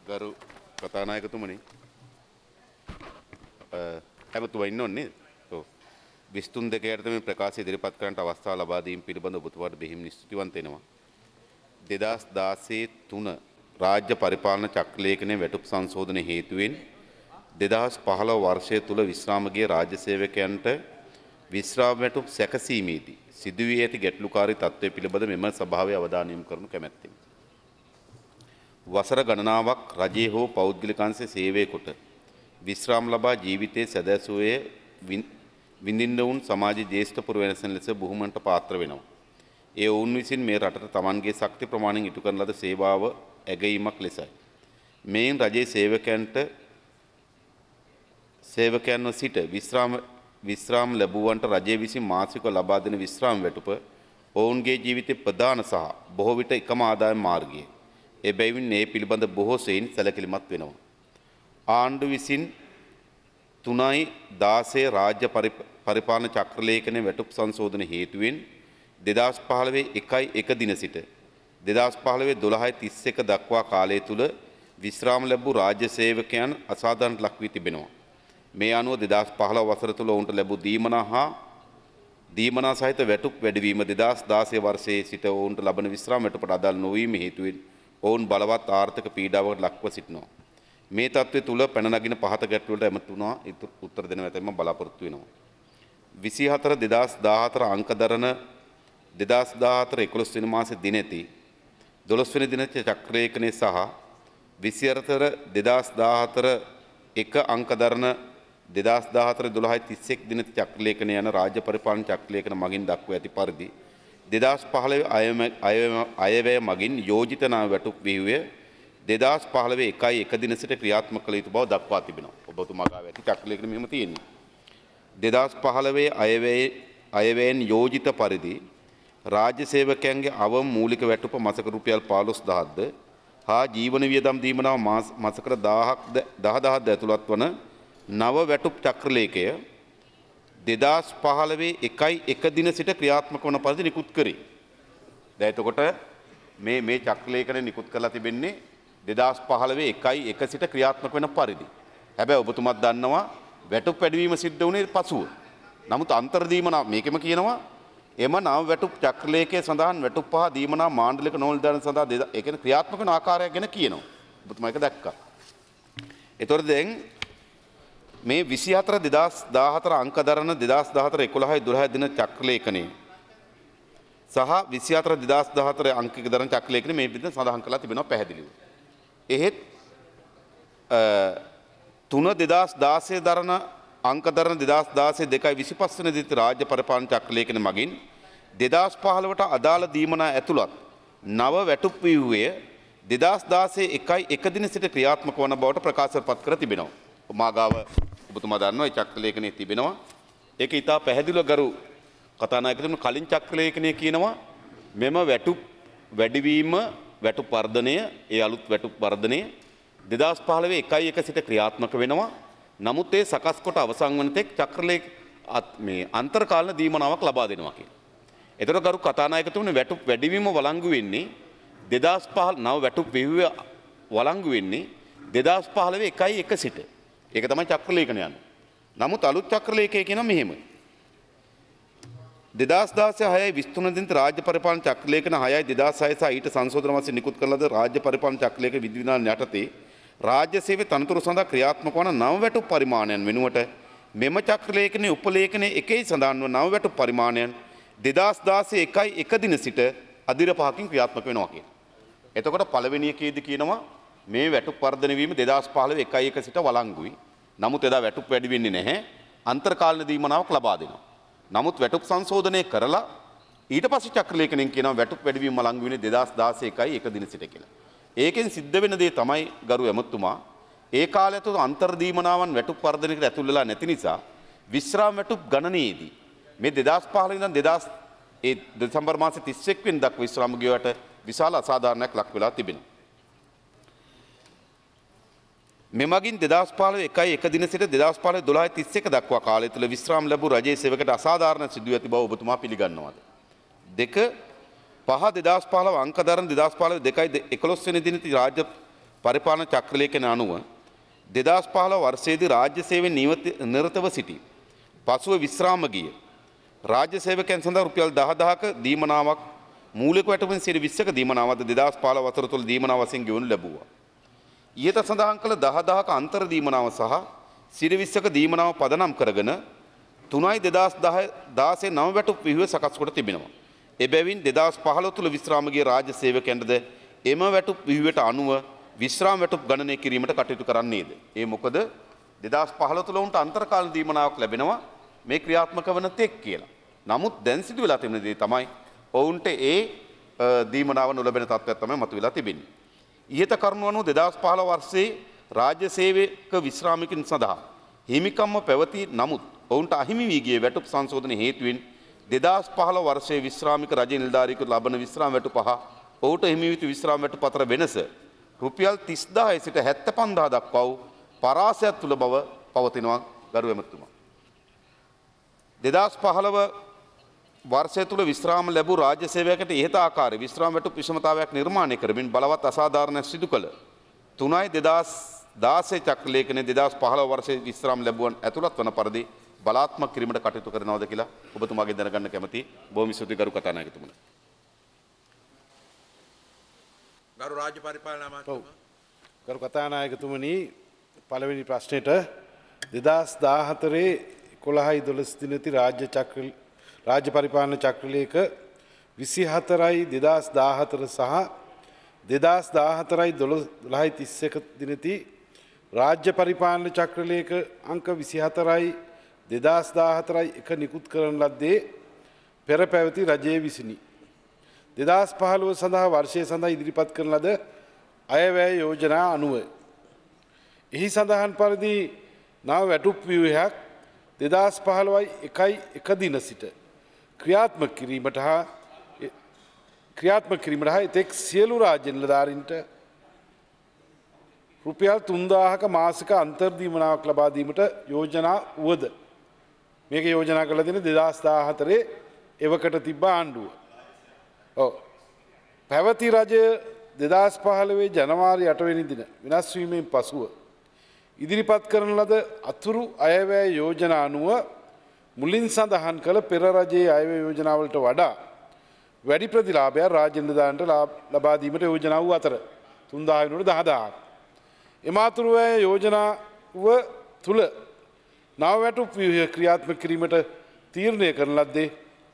ගරු කතානායකතුමනි හැමතුමා ඉන්න ඕනේ නේද? ඔව්. 23 දෙකකට මේ ප්‍රකාශය ඉදිරිපත් කරන්නට අවස්ථාව ලබා දීම පිළිබඳ ඔබතුමාට බෙහෙවින් ස්තුතිවන්ත වෙනවා. 2016 3 රාජ්‍ය පරිපාලන චක්‍රලේඛනයේ වැටුප් සංශෝධන හේතුවෙන් 2015 වර්ෂය තුල විශ්‍රාම ගිය රාජ්‍ය සේවකයන්ට විශ්‍රාම වැටුප් සැකසීමේදී සිදුවී ඇති ගැටලුකාරී තත්ත්වය පිළිබඳ මෙම සභාවේ අවධානය යොමු කරනු කැමැත්තෙමි. වසර ගණනාවක් රජයේ හෝ පෞද්ගලික අංශයේ සේවය කොට විශ්‍රාම ලබා ජීවිතයේ සැදැසුවේ විඳින්න වුන් සමාජයේ ජ්‍යෙෂ්ඨ පුරවැසියන් ලෙස බුහුමන්ට පාත්‍ර වෙනවා. ඒ වුන් විසින් මේ රටට තමන්ගේ ශක්ති ප්‍රමාණයෙන් ඉටු කරන ලද සේවාව ඇගීමක් ලෙසයි. මේන් රජයේ සේවකයන්ව සිට විශ්‍රාම ලැබුවන්ට රජය විසින් මාසිකව ලබා දෙන විශ්‍රාම වැටුප ඔවුන්ගේ ජීවිතයේ ප්‍රධාන සහ බොහෝ විට එකම ආදායම් මාර්ගය. එබැවින් මේ පිළිබඳ බොහෝ සෙයින් සැලකිලිමත් වෙනවා. ආණ්ඩු විසින් 3/16 රාජ්‍ය පරිපාලන චක්‍රලේඛනයේ වැටුප් සංශෝධන හේතුවෙන් 2015 1 දින සිට 2015 12/31 දක්වා කාලය තුල විශ්‍රාම ලැබූ රාජ්‍ය සේවකයන් අසාධාරණට ලක් වී තිබෙනවා. මේ අනුව 2015 වසර තුල ඔවුන්ට ලැබූ දීමනා සහිත වැටුප් වැඩිවීම 2016 වර්ෂයේ සිට ඔවුන්ට ලබන විශ්‍රාම වැටුපට අදාළ නොවීම හේතුවෙන් ඔවුන් බලවත් ආර්ථික පීඩාවකට ලක්ව සිටිනවා. මේ තත්ත්වය තුල පැන නගින පහත ගැටලුවලට ඇමතුණා උත්තර දෙන වැතම බලාපොරොත්තු වෙනවා. 24/2014 අංක දරන 2014 11 වෙනි මාසයේ දිනෙති 12 වෙනි දින චක්‍රලේඛනයේ සහ 24/2014 1 අංක දරන 2014 12/31 දින චක්‍රලේඛන යන රාජ්‍ය පරිපාලන චක්‍රලේඛන මගින් දක්වා ඇති පරිදි 2015 අයවැය මගින් යෝජිත නාම වැටුප් විහිුවේ 2015 1 දින සිට ක්‍රියාත්මක කළ යුතු බව දක්වා තිබෙනවා. ඔබතුමා ගාව ඇති චක්‍රලේඛන මෙහෙම තියෙන්නේ. 2015 අයවැයෙන් යෝජිත පරිදි රාජ්‍ය සේවකයන්ගේ අවම මූලික වැටුප මාසක රුපියල් 15000ක්ද හා ජීවන වියදම් දීමනාව මාසකට 10000ක්ද ඇතුළත් වන නව වැටුප් චක්‍රලේඛය 2015 1 දින සිට ක්‍රියාත්මක වන පරිදි නිකුත් කරේ. දැන් එතකොට මේ චක්‍රලේඛනය නිකුත් කරලා තිබෙන්නේ 2015 1 සිට ක්‍රියාත්මක වෙන පරිදි. හැබැයි ඔබතුමාත් දන්නවා වැටුප් වැඩිවීම සිද්ධ වුණේ පසුව. නමුත් අන්තර් දීමනා මේකෙම කියනවා එම නව වැටුප් චක්‍රලේඛයේ සඳහන් වැටුප් පහ දීමනා මාණ්ඩලික නොනිලධාරීන් සඳහා ඒ කියන්නේ ක්‍රියාත්මක වන ආකාරය ගැන කියනවා. ඔබතුමා ඒක දැක්කා. ඒතකොට දැන් මේ 24/2014 අංක දරන 2014 11 12 දින චක්‍රලේඛනයේ සහ 24/2014 අංකික දරන චක්‍රලේඛනයේ මේ විදිහට සඳහන් කරලා තිබෙනවා පැහැදිලිව. එහෙත් 3/2016 දරන අංක දරන 2016 2/25 වෙනි දින රාජ්‍ය පරිපාලන චක්‍රලේඛන මගින් 2015ට අදාළ දීමනා ඇතුළත් නව වැටුප් විහිුවේ 2016 1 දින සිට ක්‍රියාත්මක වන බවට ප්‍රකාශපත් කර තිබෙනවා. මාගාව ඔබතුමා දන්නවා මේ චක්‍රලේඛනයේ තිබෙනවා. ඒක ඉතා පැහැදිලිව ගරු කතානායකතුමනි කලින් චක්‍රලේඛනයේ කියනවා මෙම වැටුප් වැඩිවීම වැටුප් වර්ධනය ඒ අලුත් වැටුප් වර්ධනය 2015 1 සිට ක්‍රියාත්මක වෙනවා. නමුත් ඒ සකස් කොට අවසන් වන තෙක් චක්‍රලේඛ මේ අන්තර්කාලන දීමනාවක් ලබා දෙනවා කියලා. ඒතර ගරු කතානායකතුමනි වැටුප් වැඩිවීම වළංගු වෙන්නේ 2015 නව වැටුප් විහිුව වළංගු වෙන්නේ 2015 1 සිට. ඒක තමයි චක්‍රලේඛන යන්නේ. නමුත් අලුත් චක්‍රලේඛය කියන මෙහෙම 2016 6 23 දින රාජ්‍ය පරිපාලන චක්‍රලේඛන 6 2006 සහ ඊට සංශෝධන වශයෙන් නිකුත් කළ ලද රාජ්‍ය පරිපාලන චක්‍රලේඛන විධිවිධාන යටතේ රාජ්‍ය සේවයේ තනතුරු සඳහා ක්‍රියාත්මක වන නව වැටුප් පරිමාණයන් වෙනුවට මෙම චක්‍රලේඛනයේ උපලේඛනයේ එකේ සඳහන් වන නව වැටුප් පරිමාණයන් 2016 1 දින සිට අදිර 5කින් ක්‍රියාත්මක වෙනවා කියලා. එතකොට පළවෙනි එකේදී කියනවා මේ වැටුප් වර්ධනය වීම 2015 1 සිට වළංගුයි. නමුත් එදා වැටුප් වැඩි වෙන්නේ නැහැ. අන්තර්කාලන දීමනාවක් ලබා දෙනවා. නමුත් වැටුප් සංශෝධනය කරලා ඊට පස්සේ චක්‍රලේඛනයෙන් කියනවා වැටුප් වැඩි වීම වළංගු වෙන්නේ 2016 1 දින සිට කියලා. ඒකෙන් සිද්ධ වෙන දේ තමයි ගරු ඇමතුමා ඒ කාලය තුළ අන්තර් දීමනාවන් වැටුප් වර්ධනයකට ඇතුල් වෙලා නැති නිසා විශ්‍රාම වැටුප් ගණනයේදී මේ 2015 ඉඳන් දෙසැම්බර් මාසේ 31 වෙනි දක්වා විශ්‍රාම ගියවට විශාල අසාධාරණයක් ලක් වෙලා තිබෙනවා. මෙමගින් 2015 1 දින සිට 2015 12/31 දක්වා කාලය තුළ විශ්‍රාම ලැබූ රජයේ සේවකට අසාධාරණ සිදුව ඇති බව ඔබතුමා පිළිගන්නවාද? 2 5 2015 අංක දරන 2015 2/11 වෙනි දිනදී රාජ්‍ය පරිපාලන චක්‍රලේඛන අනුව 2015 වර්ෂයේදී රාජ්‍ය සේවයේ නිරතව සිටි පසුව විශ්‍රාම ගිය රාජ්‍ය සේවකයන් සඳහා රුපියල් 10000ක දීමනාවක් මූලික වැටුපෙන් 20%ක දීමනාවද 2015 වසර තුළ දීමනාව වශයෙන් ගෙවනු ලැබුවා. ඊට සඳහන් කළ 10000ක අන්තර් දීමනාව සහ 20%ක දීමනාව පදනම් කරගෙන 3/2016 නව වැටුප් විහිව සකස් කොට තිබෙනවා. එබැවින් 2015 තුළ විශ්‍රාම ගිය රාජ්‍ය සේවකයන්ටද එම වැටුප් විහිවට අනුව විශ්‍රාම වැටුප් ගණනය කිරීමට කටයුතු කරන්නේද? ඒ මොකද 2015 තුළ උන්ට අන්තර්කාල දීමනාවක් ලැබෙනවා මේ ක්‍රියාත්මක වන තෙක් කියලා. නමුත් දැන් සිදු වෙලා තිබෙන දේ තමයි ඔවුන්ට ඒ දීමනාව නොලැබෙන තත්ත්වයක් තමයි මතුවලා තිබෙන්නේ. ඊට කරුණු අනුව 2015 වර්ෂයේ රාජ්‍ය සේවක විශ්‍රාමිකයන් සඳහා හිමිකම්ම පැවති නමුත් ඔවුන්ට අහිමි වී ගිය වැටුප් සංශෝධන හේතුවෙන් 2015 වර්ෂයේ විශ්‍රාමික රජ නිලධාරියෙකු ලබන විශ්‍රාම වැටුප පහ ඔහුට හිමි වූ විශ්‍රාම වැටුප අතර වෙනස රුපියල් 30000 සිට 75000 දක්වා වූ පරාසයක් තුල බව පවතිනවා ගරු ඇමතුමා. 2015 වර්ෂය තුල විශ්‍රාම ලැබූ රාජ්‍ය සේවකයට ඉහත ආකාරයේ විශ්‍රාම වැටුප් විෂමතාවයක් නිර්මාණය කරමින් බලවත් අසාධාරණ සිදු කළ 3/2016 චක්‍රලේඛනයේ 2015 වර්ෂයේ විශ්‍රාම ලැබුවන් ඇතුළත් වන පරිදි බලාත්මක කිරීමට කටයුතු කරනවද කියලා ඔබතුමාගෙන් දැනගන්න කැමතියි. බොහොම ස්තුතියි ගරු කතානායකතුමනි. ගරු රාජ්‍ය පරිපාලන අමාත්‍යතුමා. ගරු කතානායකතුමනි පළවෙනි ප්‍රශ්නෙට 2014 11/12 දිනති රාජ්‍ය පරිපාලන චක්‍රලේඛ 24 2014 සහ 2014 දිනති රාජ්‍ය පරිපාලන චක්‍රලේඛ අංක 24 2014 එක නිකුත් කරන ලද්දේ පෙර පැවති රජයේ විසිනි. 2015 සඳහා වර්ෂය සඳහා ඉදිරිපත් කරන ලද අයවැය යෝජනා අනුව එහි සඳහන් පරිදි නව වැටුප් ව්‍යුහයක් 2015 දින සිට ක්‍රියාත්මක කිරීමට හා එතෙක් සියලු රාජ්‍ය නිලධාරීන්ට රුපියල් 3000ක මාසික අන්තර්දීමනාවක් ලබා දීමට යෝජනා වුවද මේක යෝජනා කළ දෙන 2014 එවකට තිබ්බ ආණ්ඩුව. පැවති රජය 2015 ජනවාරි 8 වෙනි දින වෙනස් වීමෙන් පසුව ඉදිරිපත් කරන ලද අතුරු අයවැය යෝජනා අනුව මුලින් සඳහන් කළ පෙර රජයේ අයවැය යෝජනාවලට වඩා වැඩි ප්‍රතිලාභයක් රාජ්‍ය නිලධාරීන්ට ලබා දීමට යෝජනා වූ අතර 3000 වෙනුවට 10000ක්. එම අතුරු අය යෝජනාව තුළ නව වැටුප් ව්‍යුහය ක්‍රියාත්මක කිරීමට තීරණය කරන ලද්දේ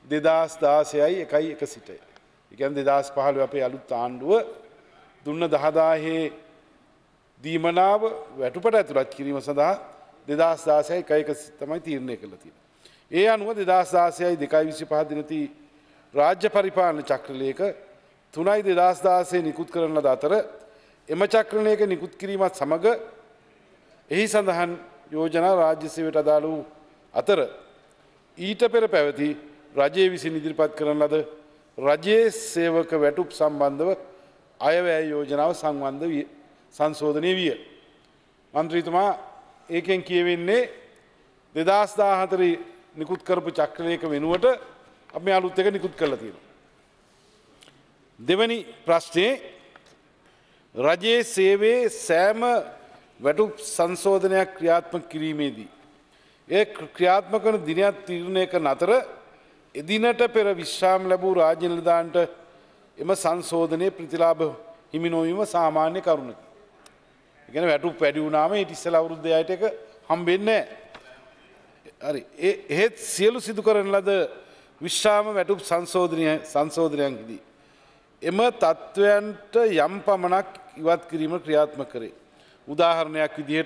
2016 සිට. ඒ කියන්නේ 2015 අපේ අලුත් ආණ්ඩුව දුන්න 10000 දීමනාව වැටුපට ඇතුළත් කිරීම සඳහා 2016 තමයි තීරණය කළා තියෙන්නේ. ඒ අනුව 2016 2/25 දිනති රාජ්‍ය පරිපාලන චක්‍රලේඛ 3/2016 නිකුත් කරන ලද අතර එම චක්‍රලේඛ නිකුත් කිරීමත් සමග එහි සඳහන් යෝජනා රාජ්‍ය සේවයට අදාළ වූ අතර ඊට පෙර පැවති රජයේ විසින් ඉදිරිපත් කරන ලද රජයේ සේවක වැටුප් සම්බන්ධව අයවැය යෝජනාව සංශෝධනය විය. මන්ත්‍රීතුමා ඒකෙන් කියවෙන්නේ 2014 නිකුත් කරපු චක්‍රලේඛ වෙනුවට අපි අලුත් එක නිකුත් කරලා තියෙනවා. දෙවැනි ප්‍රශ්නේ රජයේ සේවයේ සෑම වැටුප් සංශෝධනයක් ක්‍රියාත්මක කිරීමේදී ඒ ක්‍රියාත්මක වන දිනයක් තීරණය කරන අතර එදිනට පෙර විශ්‍රාම ලැබූ රාජ්‍ය නිලධාරීන්ට එම සංශෝධනයේ ප්‍රතිලාභ හිමි නොවීම සාමාන්‍ය කරුණකි. ඒ කියන්නේ වැටුප් වැඩි වුණාම ඊට ඉස්සෙල්ලා අවුරුද්ද 6ට එක හම්බෙන්නේ නැහැ. හරි. එහෙත් සියලු සිදු කරන ලද විශ්‍රාම වැටුප් සංශෝධනයන්හිදී එම තත්ත්වයන්ට යම් පමණක් ඉවත් කිරීම ක්‍රියාත්මක කරේ. උදාහරණයක් විදිහට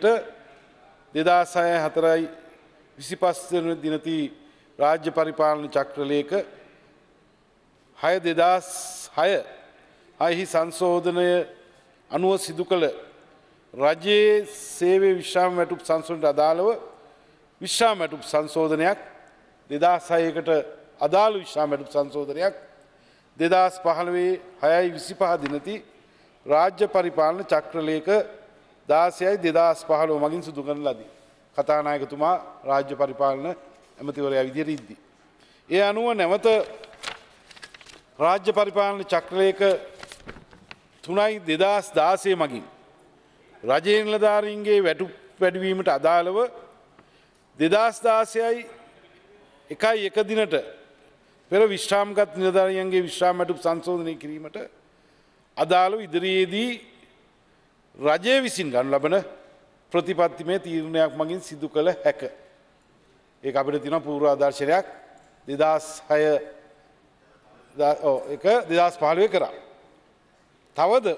2006 දිනති රාජ්‍ය පරිපාලන චක්‍රලේඛ 6/2006 අහි සංශෝධනය අනුව සිදු කළ රජයේ සේවයේ විශ්‍රාම වැටුප් සංශෝධනයට අදාළව විශ්‍රාම වැටුප් සංශෝධනයක් 2006කට අදාළ විශ්‍රාම වැටුප් සංශෝධනයක් 2015 6/25 දිනති රාජ්‍ය පරිපාලන චක්‍රලේඛ 16/2015 මගින් සිදු කරන ලදී. කතානායකතුමා රාජ්‍ය පරිපාලන ඇමතිවරයා විදියට ඉද්දී. ඒ අනුව නැවත රාජ්‍ය පරිපාලන චක්‍රලේඛ 3/2016 මගින් රජයේ නිලධාරීන්ගේ වැටුප් වැඩිවීමට අදාළව 2016යි 1 දිනට පෙර විශ්‍රාමගත් නිලධාරියන්ගේ විශ්‍රාම වැටුප් සංශෝධනය කිරීමට අදාළව ඉදිරියේදී රජය විසින් ගනු ලබන ප්‍රතිපත්තිමය තීරණයක් මගින් සිදු කළ හැක. ඒක අපිට තියෙන පූර්ව ආදර්ශනයක් 2015 කරා. තවද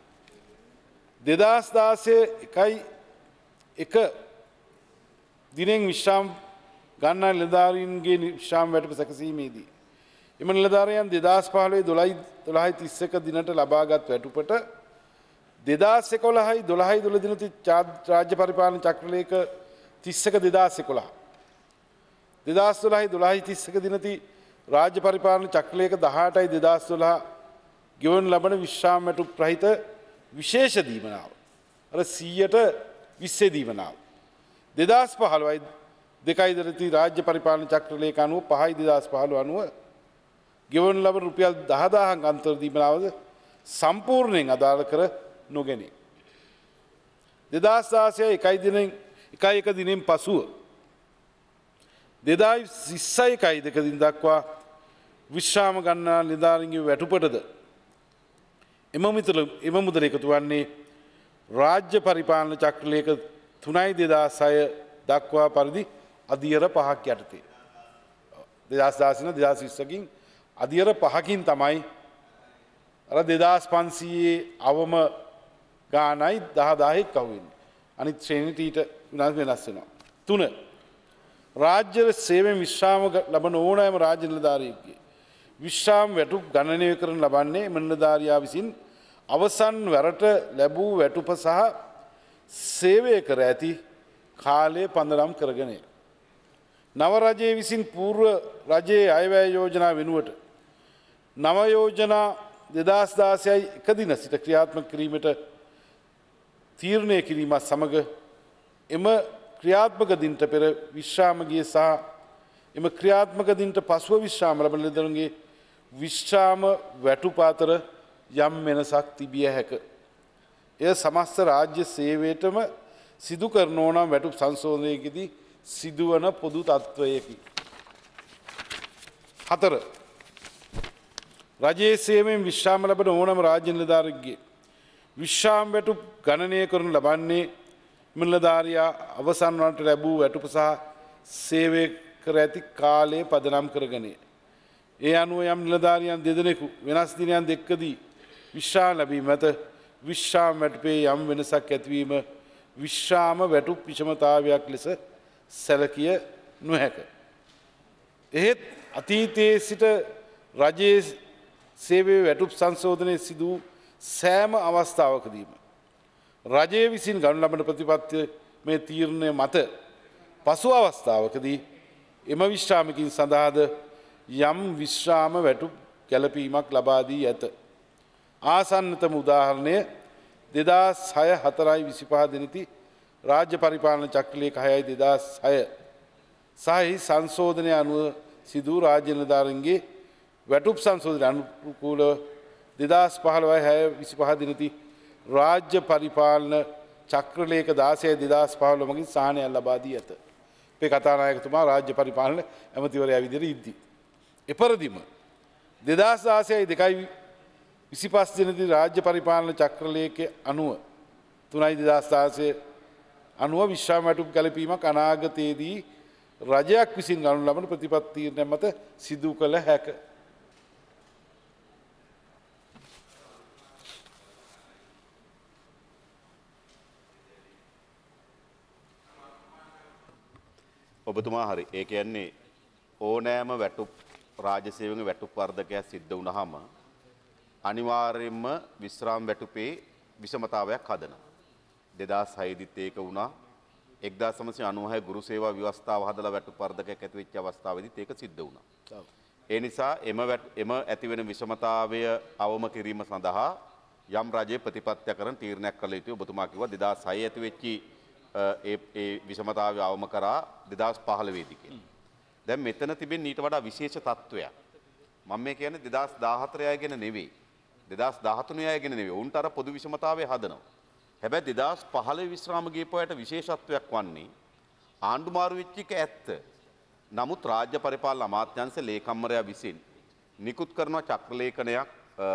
2016 දිනෙන් විශ්‍රාම ගන්නා නිලධාරීන්ගේ විශ්‍රාම වැටුප සැකසීමේදී එම නිලධාරියන් 2015 12 දිනට ලබාගත් වැටුපට 2011 12 දිනති රාජ්‍ය පරිපාලන චක්‍රලේඛ 31 2011 2012 12 දිනති රාජ්‍ය පරිපාලන චක්‍රලේඛ 18යි 2012 ගෙවන ලබන විශ්‍රාම වැටුප් රහිත විශේෂ දීමනාව අර 100ට 20 දීමනාව 2015යි 2 දිනති රාජ්‍ය පරිපාලන චක්‍රලේඛ අනුව 5යි 2015 අනුව ගෙවන ලබන රුපියල් 10000ක් අන්තර් දීමනාවද සම්පූර්ණයෙන් අදාළ කර නොගැනේ. 2016 1 දිනෙන් පසුව 2021 2 දින දක්වා විශ්‍රාම ගන්නා නිලධාරීන්ගේ වැටුපටද එම මුදල එකතු වන්නේ රාජ්‍ය පරිපාලන චක්‍රලේඛ 3යි 2006 දක්වා පරිදි අදියර 5ක් යටතේ. 2016 2020කින් අදියර 5කින් තමයි අර 2500 අවම ගානයි 10000ක් කවුවෙන්නේ. අනිත් ශ්‍රේණියට ඊට වෙනස් වෙනවා. 3. රාජ්‍ය සේවයෙන් විශ්‍රාම ලබන ඕනෑම රාජ්‍ය නිලධාරියෙකුගේ විශ්‍රාම වැටුප් ගණනය කරන ලබන්නේ නිලධාරියා විසින් අවසන් වරට ලැබූ වැටුප සහ සේවය කර ඇති කාලය පදනම් කරගෙනය. නව රජයේ විසින් පූර්ව රජයේ අයවැය යෝජනා වෙනුවට නව යෝජනා 2016යි 1 දින සිට ක්‍රියාත්මක කිරීමට තීරණය කිරීමත් සමග එම ක්‍රියාත්මක දිනට පෙර විශ්‍රාම ගිය සහ එම ක්‍රියාත්මක දිනට පසුව විශ්‍රාම ලබන නිලධාරීන්ගේ විශ්‍රාම වැටුප අතර යම් වෙනසක් තිබිය හැක. එය සමස්ත රාජ්‍ය සේවයටම සිදු කරන ඕනම් වැටුප් සංශෝධනයකදී සිදුවන පොදු තත්ත්වයකි. 4. රජයේ සේවයෙන් විශ්‍රාම ලබන ඕනම රාජ්‍ය නිලධාරියෙකුගේ විශ්‍රාම වැටුප් ගණනය කරනු ලබන්නේ නිලධාරියා අවසන් වනට ලැබූ වැටුප සහ සේවය කර ඇති කාලය පදනම් කරගනය. ඒ අනුව යම් නිලධාරියන් දෙදෙනෙකු වෙනස් දිනයන් දෙකදී විශ්‍රාම ලැබීම ඇත විශ්‍රාම වැටුපේ යම් වෙනසක් ඇතිවීම විශ්‍රාම වැටුප් විෂමතාවයක් ලෙස සැලකිය නොහැක. එහෙත් අතීතයේ සිට රජයේ සේවයේ වැටුප් සංශෝධනය සිදු සෑම අවස්ථාවකදීම රජය විසින් ගනු ලබන ප්‍රතිපත්ති මේ තීරණය මත පසු අවස්ථාවකදී එම විශ්‍රාමිකින් සඳහාද යම් විශ්‍රාම වැටුප් ගැලපීමක් ලබා දී ඇත. ආසන්නතම උදාහරණය 2006-4-25 දිනති රාජ්‍ය පරිපාලන චක්‍රලේඛ 6/2006 සහි සංශෝධනය අනුව සිදු රාජ්‍ය නිලධාරීන්ගේ වැටුප් සංශෝධන අනුකූලව 2015-6-25 දිනති රාජ්‍ය පරිපාලන චක්‍රලේඛ 16/2015 මගින් සාහනයක් ලබා දී ඇත. අපේ කතානායකතුමා රාජ්‍ය පරිපාලන ඇමතිවරයා විදිහට ඉද්දී. එපරිදිම 2016-2-25 දිනදී රාජ්‍ය පරිපාලන චක්‍රලේඛ අනුව 3/2016 අනුව විශ්‍රාම වැටුප් ගැලපීමක් අනාගතයේදී රජයක් විසින් ගනු ලබන ප්‍රතිපත්ති තීරණ මත සිදු කළ හැක. ඔබතුමා හරි. ඒ කියන්නේ ඕනෑම වැටුප් රාජ්‍ය සේවකගේ වැටුප් වර්ධකයක් සිද්ධ වුණාම අනිවාර්යයෙන්ම විශ්‍රාම වැටුපේ විෂමතාවයක් හදනවා. 2006 දිත් ඒක වුණා. 1996 ගුරු සේවා ව්‍යවස්ථාව හදලා වැටුප් වර්ධකයක් ඇති වෙච්ච අවස්ථාවේදීත් ඒක සිද්ධ වුණා. ඒ නිසා එම ඇතිවෙන විෂමතාවය අවම කිරීම සඳහා යම් රජයේ ප්‍රතිපත්ති කරන තීරණයක් කළ යුතුයි. ඔබතුමා කිව්වා 2006 ඇති වෙච්ච ඒ විෂමතාවය අවම කරා 2015 දී කියලා. දැන් මෙතන තිබෙන ඊට වඩා විශේෂ තත්වයක්. මම මේ කියන්නේ 2014 අය ගැන නෙවෙයි. 2013 අය ගැන නෙවෙයි. උන්ට අර පොදු විෂමතාවය හදනවා. හැබැයි 2015 විශ්‍රාම ගේපුවාට විශේෂත්වයක් වන්නේ ආණ්ඩු මාරු වෙච්ච එක ඇත්ත. නමුත් රාජ්‍ය පරිපාලන අමාත්‍යාංශ ලේකම්වරයා විසින් නිකුත් කරන චක්‍රලේඛනයක්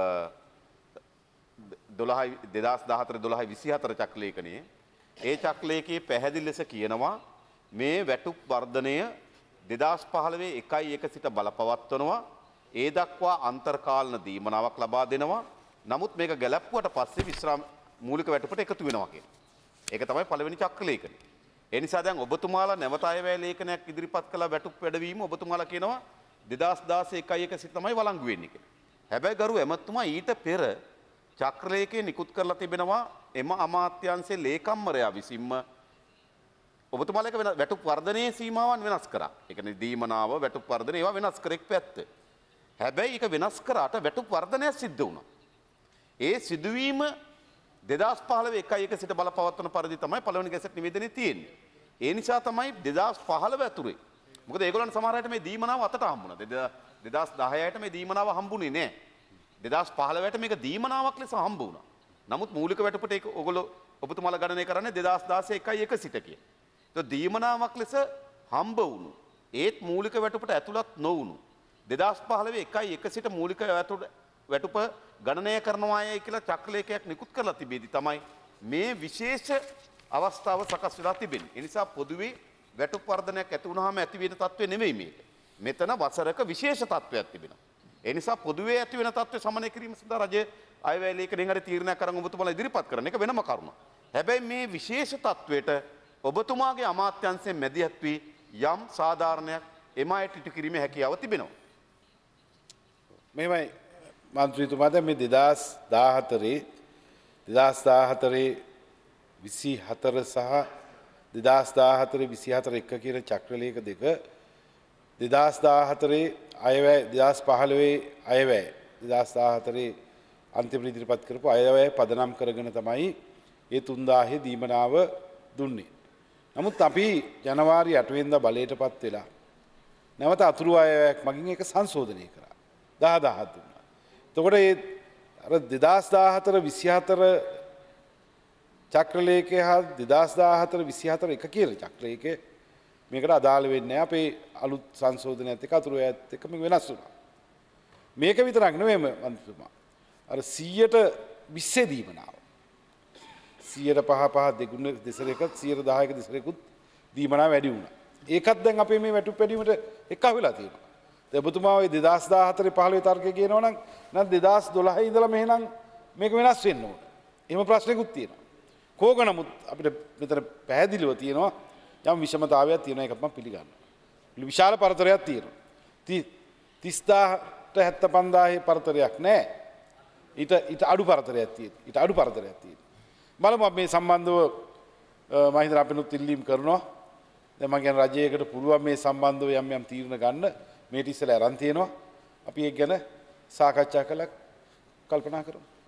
2014-12-24 චක්‍රලේඛනයේ ඒ චක්‍රලේඛයේ පැහැදිලි ලෙස කියනවා මේ වැටුප් වර්ධනය 2015 1.1 සිට බලපවත්වනවා. ඒ දක්වා අන්තර්කාලන දීමනාවක් ලබා දෙනවා. නමුත් මේක ගැලැප්පුවට පස්සේ විශ්‍රාම මූලික වැටුපට එකතු වෙනවා කියන. ඒක තමයි පළවෙනි චක්‍රලේඛනය. ඒ නිසා දැන් ඔබතුමාලා නැවත අයවැය ලේඛනයක් ඉදිරිපත් කළ වැටුප් වැඩවීම ඔබතුමාලා කියනවා 2016 1.1 සිට තමයි වළංගු වෙන්නේ කියලා. හැබැයි ගරු ඇමතුමා ඊට පෙර චක්‍රලේඛය නිකුත් කරලා තිබෙනවා එම අමාත්‍යාංශයේ ලේකම්වරයා විසින්ම ඔබතුමාලක වැටුප් වර්ධනයේ සීමාවන් වෙනස් කරා. ඒ කියන්නේ දීමනාව වැටුප් වර්ධන ඒවා වෙනස් කර එක් පැත්ත. හැබැයි ඒක වෙනස් කරාට වැටුප් වර්ධනයක් සිද්ධ වුණා. ඒ සිදුවීම 2015 1.1 සිට බලපවත්වන පරිදි තමයි පළවෙනි ගැසට් නිවේදනයේ තියෙන්නේ. ඒ නිසා තමයි 2015 ඇතුලේ. මොකද ඒගොල්ලන් සමහර අයට මේ දීමනාව අතට හම්බුණා. 2016ට මේ දීමනාව හම්බුනේ නැහැ. 2015ට මේක දීමනාවක් ලෙස හම්බ වුණා. නමුත් මූලික වැටුපට ඒක ඔයගොල්ලෝ ඔබතුමාලා ගණනය කරන්නේ 2016 1.1 සිට කියන. તો දීමනාවක් ලෙස හම්බ වුණු ඒත් මූලික වැටුපට ඇතුළත් නොවුණු 2015 1.1 සිට මූලික වැටුප ගණනය කරනවායයි කියලා චක්‍රලේඛයක් නිකුත් කරලා තිබෙදී තමයි මේ විශේෂ අවස්ථාව සකස් වෙලා තිබෙන්නේ. ඒ නිසා පොදුවේ වැටුප් වර්ධනයක් ඇති වුණාම ඇති වෙන තත්ත්වෙ නෙමෙයි මේක. මෙතන වසරක විශේෂ තත්ත්වයක් තිබෙනවා. ඒ නිසා පොදුවේ ඇති වෙන තත්ත්වය සමනය කිරීම සඳහා රජය අයවැය ලේඛනයෙන් හරි තීරණයක් අරන් ඔබතුමාලා ඉදිරිපත් කරන එක වෙනම කරුණක්. හැබැයි මේ විශේෂ තත්ත්වයට ඔබතුමාගේ අමාත්‍යංශයෙන් මැදිහත් වී යම් සාධාරණයක් එම අයට ඉටු කිරීමේ හැකියාව තිබෙනවා. මෙහෙමයි මන්ත්‍රීතුමා දැන් මේ 2014 24 සහ 2014 24 එක කියන චක්‍රලේඛ දෙක 2014 අයවැය 2015 අයවැය 2014 අන්තිම ඉදිරිපත් කරපු අයවැය පදනම් කරගෙන තමයි ඒ 3000 දීමනාව දුන්නේ. නමුත් අපි ජනවාරි 8 වෙනිදා බලයටපත් වෙලා නැවත අතුරු අයවැයක් මගින් ඒක සංශෝධනය කරා. 10,000 දුන්නා. එතකොට ඒ අර 2014 චක්‍රලේඛය හා 2014 එක කියන චක්‍රලේඛය මේකට අදාළ වෙන්නේ නැහැ. අපේ අලුත් සංශෝධනයත් එක්ක අතුරු අයත් එක්ක මේක වෙනස් වුණා. මේක විතරක් නෙවෙයි මන්ත්‍රීතුමා. අර 120 දීමනාව 105 දෙගුණ දෙසරයක 110ක දෙසරයකුත් දීමනාව වැඩි වුණා. ඒකත් දැන් අපේ මේ වැටුප් වැඩිවීමට එක්ක වෙලා තියෙනවා. දැන් ඔබතුමා ওই 2014 15 තර්කය කියනවා නම් 2012 ඉඳලා මෙහෙනම් මේක වෙනස් වෙන්න ඕන. එහෙම ප්‍රශ්නකුත් තියෙනවා. කෝක නමුත් අපිට මෙතන පැහැදිලිව තියෙනවා යම් විෂමතාවයක් තියෙනවා. ඒකත් මම පිළිගන්නවා. විශාල පරතරයක් තියෙනවා. 30000ට 75000 පරතරයක් නැහැ. ඊට අඩු පරතරයක් තියෙනවා. බලමු අපි මේ සම්බන්ධව මම හිතනවා අපිනුත් ඉල්ලීම් කරනවා. දැන් මම කියන්නේ රජයකට පුළුවන් මේ සම්බන්ධව යම් තීරණ ගන්න මේට ඉස්සෙල්ලා අරන් තියෙනවා. අපි ඒක ගැන සාකච්ඡා කළා කල්පනා කරමු.